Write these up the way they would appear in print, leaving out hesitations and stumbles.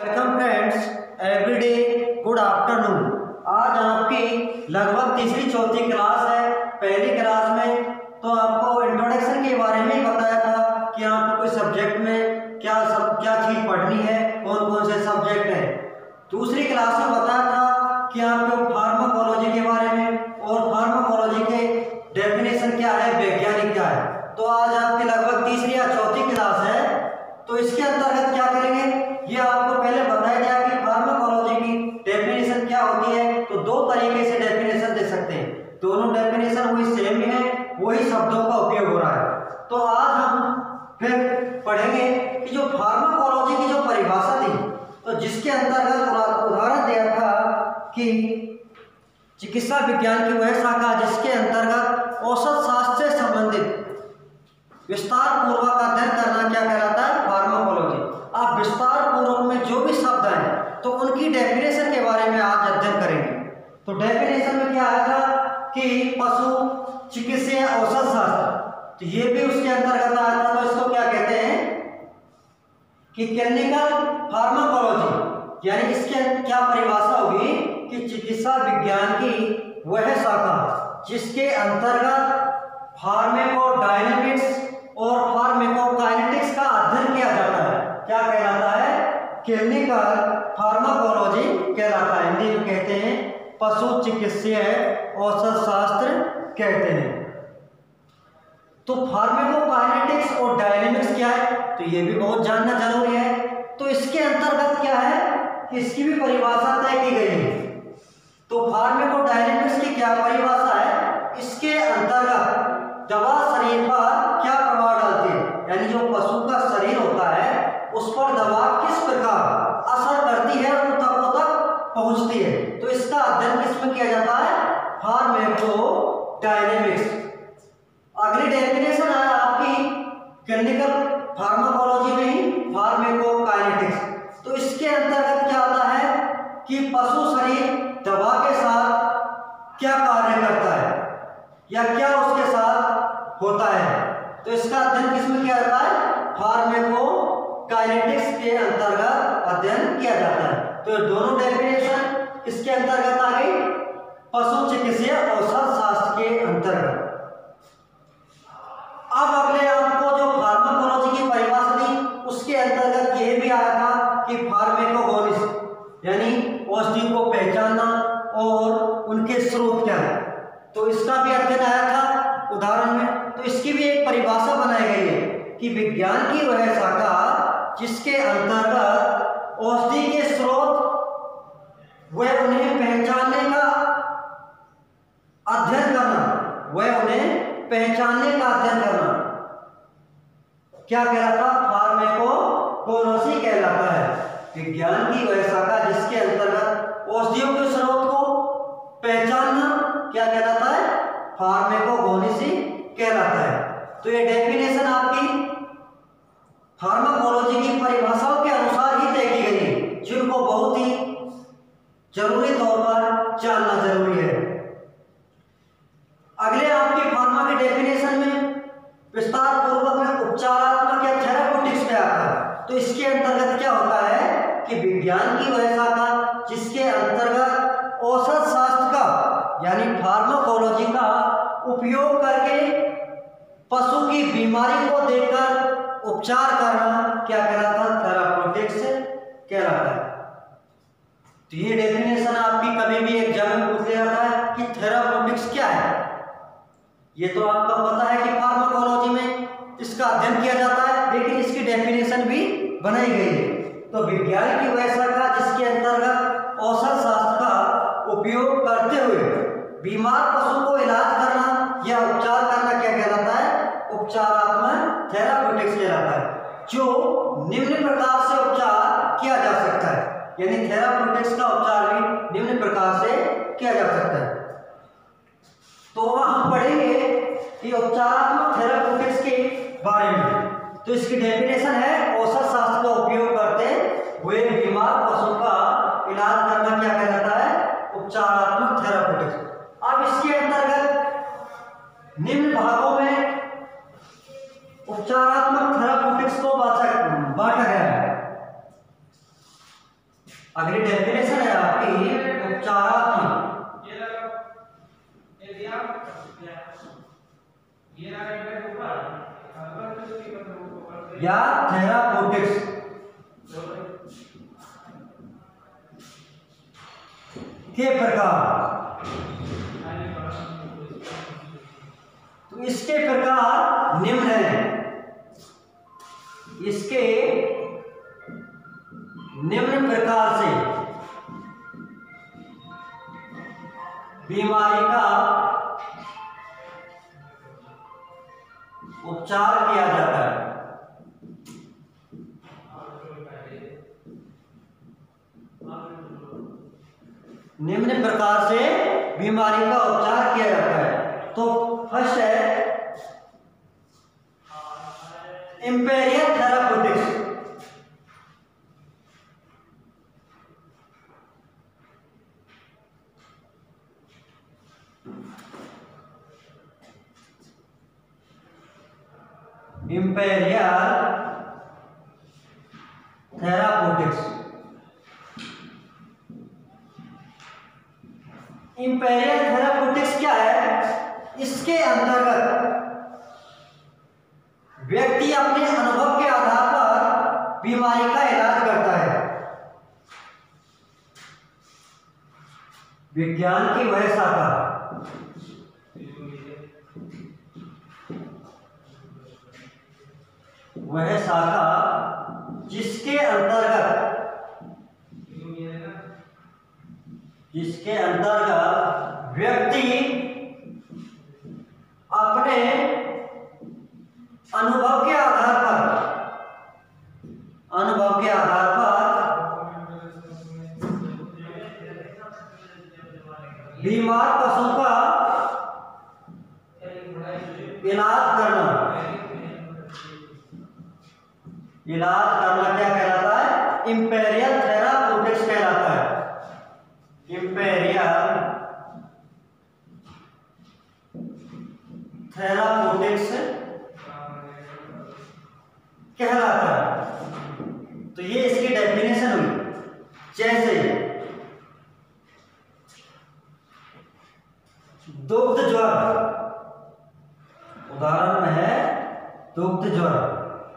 Welcome friends, everyday good afternoon. आज आपकी लगभग तीसरी चौथी क्लास है। पहली क्लास में तो आपको इंट्रोडक्शन के बारे में बताया था कि आपको कोई सब्जेक्ट में क्या चीज़ पढ़नी है, कौन कौन से सब्जेक्ट है। दूसरी क्लास में बताया था कि आपको फार्माकोलॉजी के बारे में और फार्माकोलॉजी के डेफिनेशन क्या है, वैज्ञानिक क्या है। तो आज आपकी लगभग तीसरी या चौथी क्लास है। तो इसके अंतर्गत क्या करेंगे, ये आपको पहले बताया गया कि फार्माकोलॉजी की डेफिनेशन क्या होती है। तो दो तरीके से डेफिनेशन दे सकते हैं, दोनों डेफिनेशन वही सेम ही है, वही शब्दों का उपयोग हो रहा है। तो आज हम फिर पढ़ेंगे कि जो फार्माकोलॉजी की जो परिभाषा थी, तो जिसके अंतर्गत उदाहरण दिया था कि चिकित्सा विज्ञान की वह शाखा जिसके अंतर्गत औषध शास्त्र से संबंधित विस्तार पूर्वक अध्ययन करना क्या कहलाता है, फार्माकोलॉजी। आप विस्तार पूर्वक में जो भी शब्द हैं तो उनकी डेफिनेशन के बारे में आज अध्ययन करेंगे। तो डेफिनेशन में क्या आया था कि पशु चिकित्सा औषध शास्त्र, तो ये भी उसके अंतर्गत आया था। तो इसको क्या कहते हैं कि क्लिनिकल फार्माकोलॉजी, यानी इसके क्या परिभाषा होगी कि चिकित्सा विज्ञान की वह शाखा जिसके अंतर्गत फार्माकोडायनेमिक्स और फार्माकोकाइनेटिक्स का अध्ययन किया जाता है, क्या कहलाता है, क्लिनिकल फार्माकोलॉजी कहलाता है। हिंदी में कहते हैं पशु चिकित्सा औषध शास्त्र कहते हैं। तो फार्माकोकाइनेटिक्स और डायनेमिक्स क्या है, तो ये भी बहुत जानना जरूरी है। तो इसके अंतर्गत क्या है, इसकी भी परिभाषा तय की गई है। तो फार्माकोडायनेमिक्स की क्या परिभाषा है, इसके अंतर्गत दवा शरीर पर क्या प्रभाव डालती है, यानी जो पशु का शरीर होता है उस पर दवा किस प्रकार असर करती है, उन तत्वों तक पहुंचती है। तो इसका अध्ययन किसमें किया जाता है, फार्माकोडायनेमिक्स। अगली डेफिनेशन है आपकी क्लिनिकल फार्माकोलॉजी में ही फार्माकोकाइनेटिक्स। तो इसके अंतर्गत क्या आता है कि पशु शरीर दवा के साथ क्या कार्य करता है या क्या उसके साथ होता है। तो इसका अध्ययन किसमें किया जाता है, फार्माकोकाइनेटिक्स के अंतर्गत अध्ययन किया जाता है। तो दोनों डेफिनेशन किसके अंतर्गत आ गई, पशु चिकित्सा औषध शास्त्र के अंतर्गत। अब अगले आपको जो फार्माकोलॉजी की परिभाषा थी उसके अंतर्गत ये भी आया था कि फार्माकोगोनिस, यानी औषधि को पहचानना और उनके स्रोत क्या है। तो इसका भी अध्ययन आया था उदाहरण में। तो इसकी भी एक परिभाषा बनाई गई है कि विज्ञान की वह शाखा जिसके अंतर्गत औषधि के स्रोत वह उन्हें पहचानने का अध्ययन करना, वह उन्हें पहचानने का अध्ययन करना क्या कहलाता, फार्माकोगोनोसी कहलाता है। विज्ञान की वह शाखा जिसके अंतर्गत औषधियों के स्रोत को पहचानना क्या कहलाता है, फार्माकोगोनोसी कहलाता है। तो ये डेफिनेशन आपकी फार्माकोलॉजी की परिभाषाओं के अनुसार ही तय की गई है, जिनको बहुत ही जरूरी तौर पर जानना जरूरी है। अगले आपके फार्मा के डेफिनेशन में विस्तार पूर्वक में उपचारात्मक या थेराप्यूटिक्स पे आता है। तो इसके अंतर्गत क्या होता है कि विज्ञान की वह शाखा जिसके अंतर्गत औषध शास्त्र का यानी फार्माकोलॉजी का उपयोग करके पशु की बीमारी को देखकर उपचार करना क्या कहलाता है, थेराप्यूटिक्स कहलाता है। तो ये डेफिनेशन आपकी कभी भी एग्जाम में पूछ लिया जाता है कि थेराप्यूटिक्स क्या है। ये तो आपका पता है कि फार्माकोलॉजी में इसका अध्ययन किया जाता है, लेकिन इसकी डेफिनेशन भी बनाई गई है। तो विज्ञान की वह शाखा जिसके अंतर्गत औषध शास्त्र का उपयोग करते हुए बीमार पशु को इलाज करना या उपचार करना क्या कहलाता है, उपचारात्मक थेराप्यूटिक्स कहलाता है। जो निम्न प्रकार से उपचार किया जा सकता है, यानी थेराप्यूटिक्स का उपचार भी निम्न प्रकार से किया जा सकता है। तो हम पढ़ेंगे कि उपचारात्मक थेराप्यूटिक्स के बारे में। तो इसकी डेफिनेशन है औषध शास्त्र का उपयोग करते हुए बीमार पशु का इलाज करना क्या कहलाता है, उपचारात्मक थेराप्यूटिक्स। अब इसके अंतर्गत निम्न भागों में उपचारात्मक थेराप्यूटिक्स को बांटा गया है। अगली डेफिनेशन है आपकी उपचारात्मक या थेराप्यूटिक्स के प्रकार। तो इसके प्रकार निम्न हैं। इसके निम्न प्रकार से बीमारी का उपचार किया जाता है। निम्न प्रकार से बीमारी का उपचार किया जाता है। तो फर्स्ट है imperial therapeutics. Imperial therapeutics. Imperial therapeutics क्या है? इसके अंतर्गत व्यक्ति अपने अनुभव के आधार पर बीमारी का इलाज करता है। विज्ञान की वह शाखा जिसके अंतर्गत व्यक्ति अपने अनुभव के आधार पर बीमार पशु का इलाज करना क्या कहलाता है? इंपीरियल थेराप्यूटिक्स कहलाता है। इंपीरियल थेराप्यूटिक्स कहलाता है। तो ये इसकी डेफिनेशन हुई। जैसे दुग्ध ज्वर, उदाहरण में है दुग्ध ज्वर,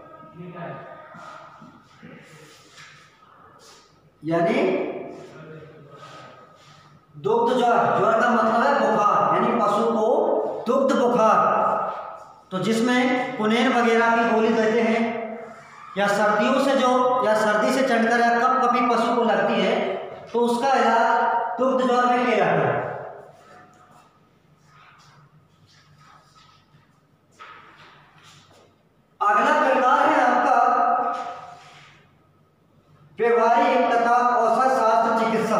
यानी दुग्ध ज्वर का मतलब है बुखार, यानी पशु को दुग्ध बुखार। तो जिसमें कुनेर वगैरह की गोली देते हैं, या सर्दी से चढ़कर या कप कभी पशु को लगती है, तो उसका इलाज दुग्ध ज्वर में किया जाता है। अगला प्रकार है आपका व्यवहारिक तथा औषध शास्त्र चिकित्सा।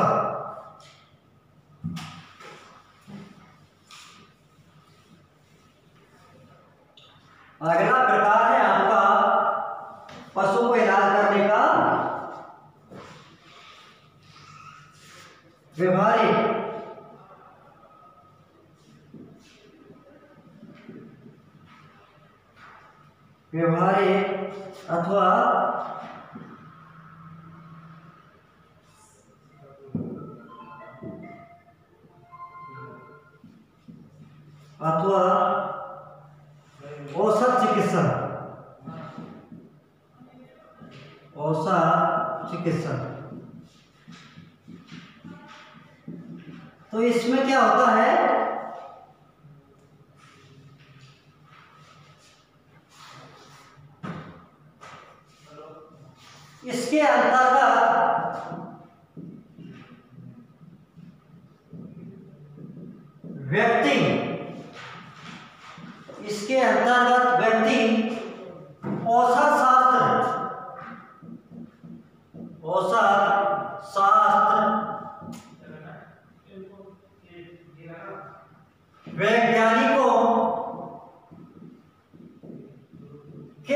अगला प्रकार है आपका पशु को इलाज करने का व्यवहारिक अथवा औषध चिकित्सा। तो इसमें क्या होता है? इसके अंतर्गत व्यक्ति औषध शास्त्र वैज्ञानिकों के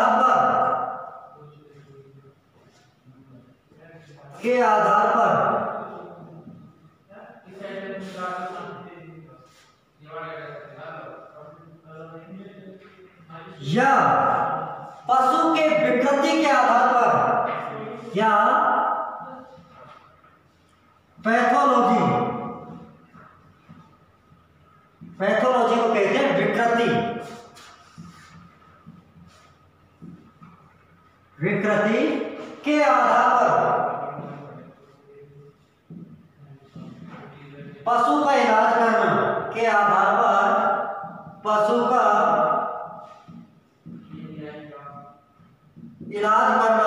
आधार पर या पशु के विकृति के आधार पर या पैथोलॉजी, पैथोलॉजी को कहते हैं विकृति, विकृति के आधार पर पशु का इलाज करना, के आधार पर पशु का इलाज करना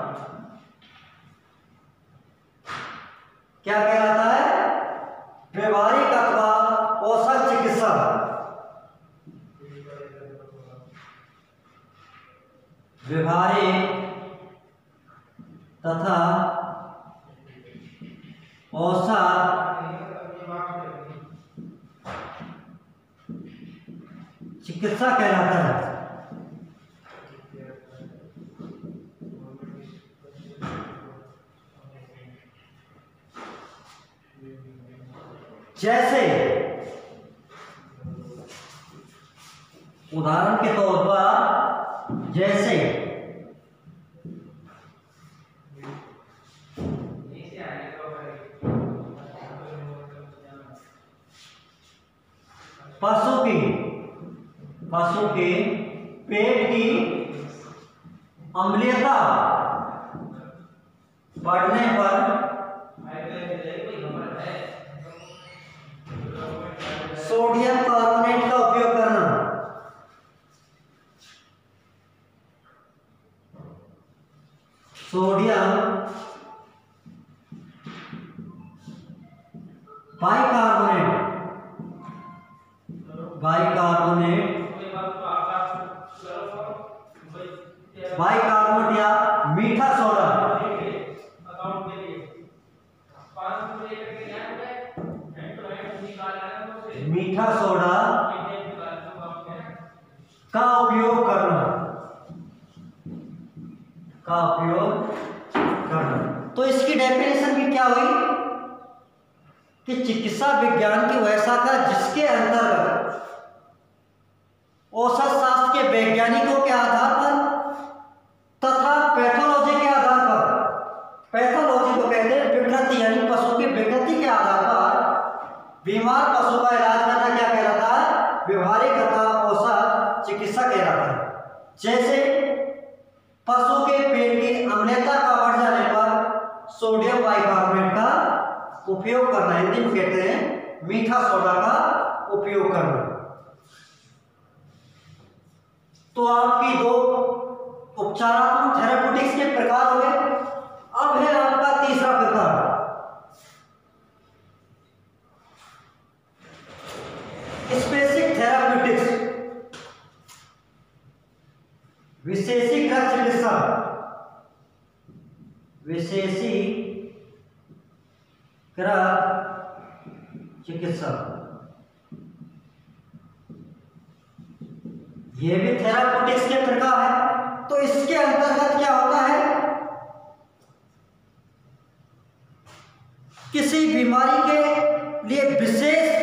क्या कहलाता है? व्यवहारिक अथवा औषध चिकित्सा। व्यवहारिक तथा औषध चिकित्सा कहलाता है। जैसे उदाहरण के तौर पर, जैसे पशु के पेट की अम्लीयता बढ़ने पर सोडियम कार्बोनेट का उपयोग करना। सोडियम बाइकार्बोनेट, बाइकार्बोनेट या मीठा सोडा, मीठा सोडा का उपयोग करना, तो इसकी डेफिनेशन भी क्या हुई कि चिकित्सा विज्ञान की वह शाखा जिसके अंतर्गत औषध शास्त्र के वैज्ञानिकों के आधार पर तथा पैथोलॉजी के आधार पर, पैथोलॉजी को कहते हैं विकृति, यानी पशु की विकृति के आधार पर बीमार पशु का इलाज करना क्या कहलाता है? व्यवहारिक तथा औषध चिकित्सा कहलाता है। जैसे पशु के पेट की अम्लता का बढ़ जाने पर सोडियम बाइकार्बोनेट का उपयोग करना, हिंदी में कहते हैं मीठा सोडा का उपयोग करना। तो आपकी दो उपचारात्मक थेराप्यूटिक्स के प्रकार हो गए। अब है आपका तीसरा प्रकार, स्पेसिफिक थेराप्यूटिक्स, विशेषीकृत चिकित्सा, विशेषीकृत चिकित्सा। ये भी थेराप्यूटिक्स के प्रकार है। तो इसके अंतर्गत क्या होता है? किसी बीमारी के लिए विशेष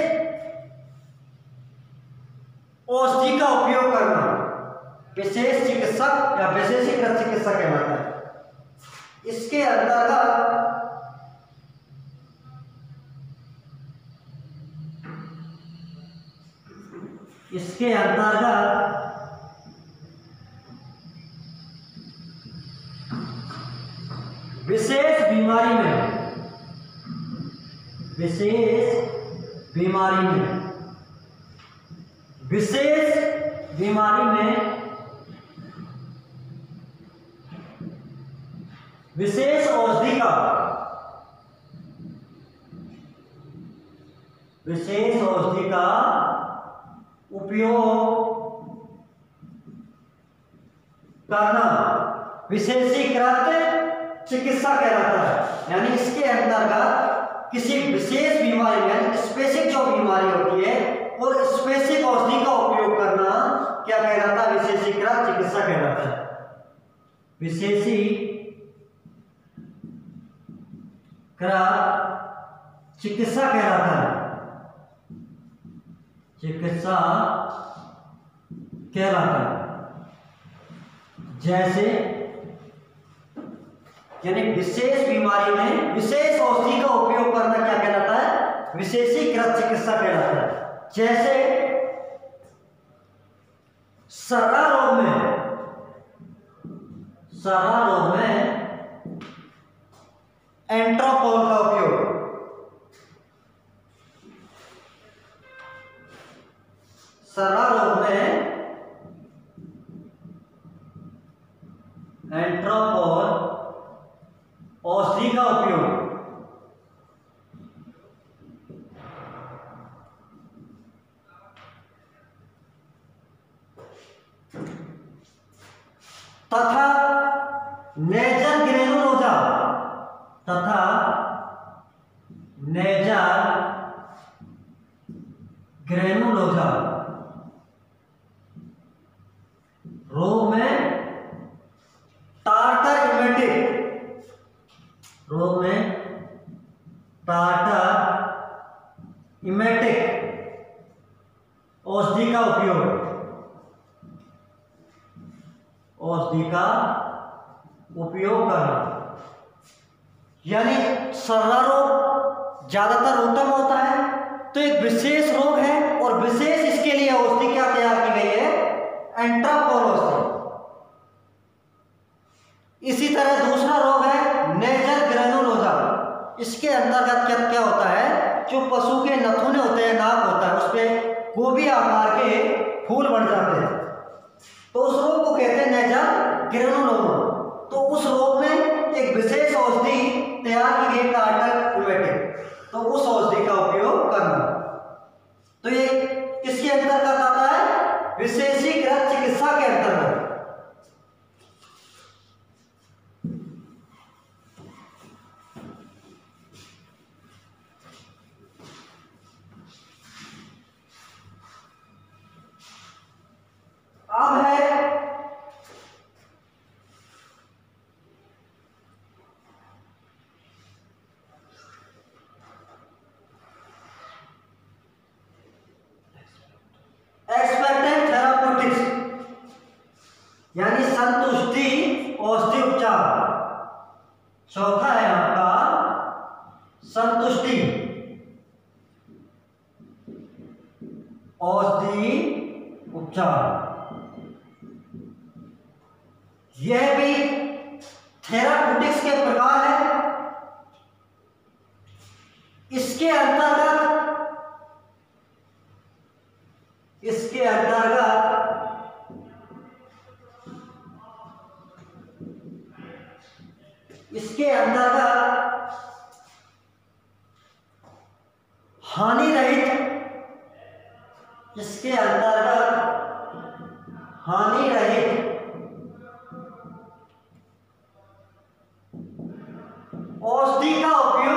औषधि का उपयोग करना, विशेष चिकित्सक या विशेषीकृत चिकित्सा कहलाता है। इसके अंतर्गत विशेष बीमारी में विशेष औषधि का उपयोग करना विशेषीकृत चिकित्सा कहलाता है। यानी इसके अंतर्गत किसी विशेष बीमारी में स्पेसिफिक जो बीमारी होती है और स्पेसिफिक औषधि का उपयोग करना क्या कहलाता है? विशेषीकृत चिकित्सा कहलाता है। विशेषीकृत चिकित्सा कहलाता है, चिकित्सा कहलाता है। जैसे यानी विशेष बीमारी में विशेष औषधि का उपयोग करना क्या कहलाता है? विशेषीकृत चिकित्सा कहलाता है। जैसे सर्रा रोग में एंट्रोपोल का उपयोग, सर्रा रोग में एंट्रोपोल औषधि का उपयोग, तथा नेजल ग्रेनुलोजा रोग में टार्टर इमेटिक औषधि का उपयोग करना। यानी सर्रा रोग ज्यादातर उत्तम होता है, तो एक विशेष रोग है और विशेष इसके लिए औषधि क्या तैयार की गई है? एंट्रोपोल औषधि। इसी तरह दूसरा रोग है नेजल ग्रेनुलोजा। इसके अंतर्गत क्या होता है? जो पशु के नथुने होते हैं, नाक होता है, उस पे गोभी आकार के फूल बन जाते हैं, तो उस रोग को कहते हैं नेजल ग्रेनुलोमा। तो उस रोग में एक विशेष औषधि तैयार की गई टार्टर इमेटिक, तो उस औषधि का उपयोग करना। तो ये किसके अंतर्गत आता है? विशेषीकृत चिकित्सा के अंतर्गत। अब है एक्सपेक्टेंट थेराप्यूटिक्स, यानी संतुष्टि औषधि उपचार। चौथा है आपका संतुष्टि औषधि उपचार। यह भी थेराप्यूटिक्स के प्रकार है। इसके अंतर्गत हानि रहित औषधि का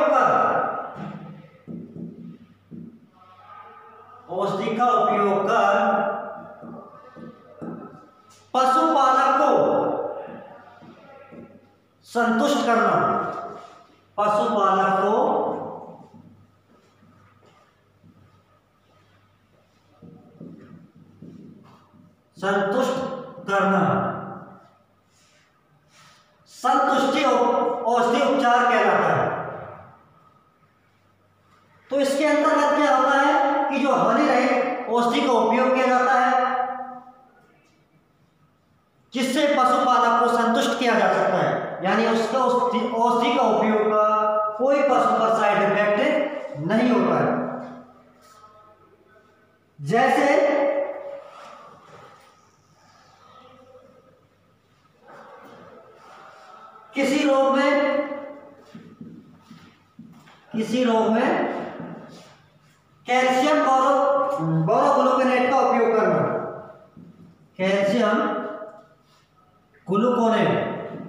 उपयोग कर पशुपालक को संतुष्ट करना, पशुपालक को संतुष्ट करना, संतुष्टि औषधि उपचार कहलाता है। तो इसके अंतर्गत क्या होता है कि जो हानि रहित औषधि का उपयोग किया जाता है, जिससे पशुपालक को संतुष्ट किया जा सकता है, यानी उसका औषधि का उपयोग का कोई पशु पर साइड इफेक्ट नहीं होता है। जैसे किसी रोग में कैल्शियम बोरोग्लूकोनेट का उपयोग करना, कैल्शियम ग्लूकोनेट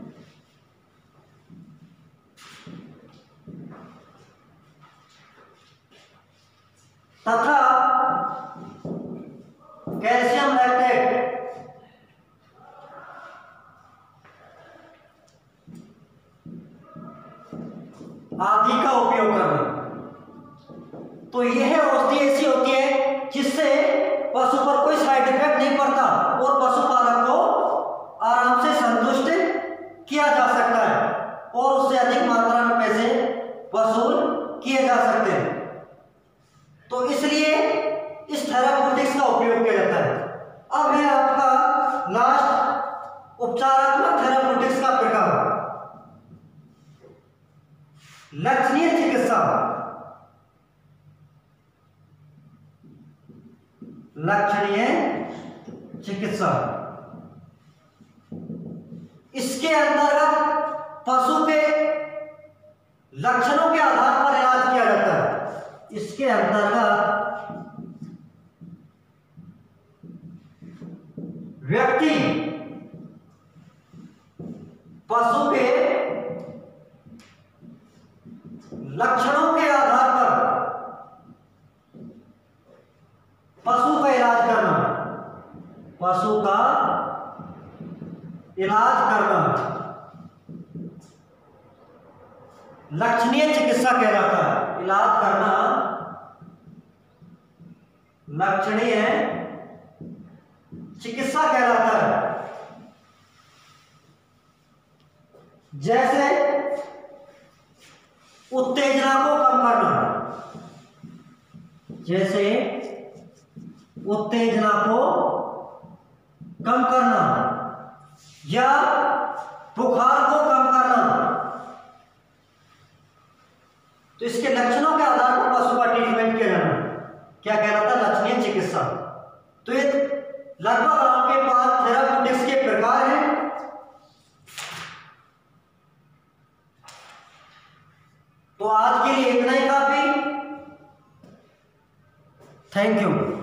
तथा कैल्शियम लैक्टेट आदि का उपयोग करना। तो यह औषधि ऐसी होती है जिससे पशु पर कोई साइड इफेक्ट नहीं पड़ता और पशुपालक को आराम से संतुष्ट किया जा सकता है, और वसूल किए जा सकते हैं। तो इसलिए इस थेराप्यूटिक्स का उपयोग किया जाता है। अब है आपका लास्ट उपचारात्मक थेराप्यूटिक्स का प्रकार, लक्षणीय चिकित्सा। लक्षणीय चिकित्सा, इसके अंतर्गत पशु के लक्षणों के आधार पर इलाज किया जाता है। इसके अंतर्गत व्यक्ति पशु के लक्षणों के आधार पर पशु का इलाज करना, पशु का इलाज करना लक्षणीय चिकित्सा कहलाता है। इलाज करना लक्षणीय चिकित्सा कहलाता है। जैसे उत्तेजना को कम करना, जैसे उत्तेजना को कम करना या बुखार को कम करना। तो इसके लक्षणों के आधार पर पशु का ट्रीटमेंट किया जाना क्या कहलाता है? लक्षणीय चिकित्सा। तो ये लगभग आपके पास थेराप्यूटिक्स के प्रकार हैं। तो आज के लिए इतना ही काफी। Thank you.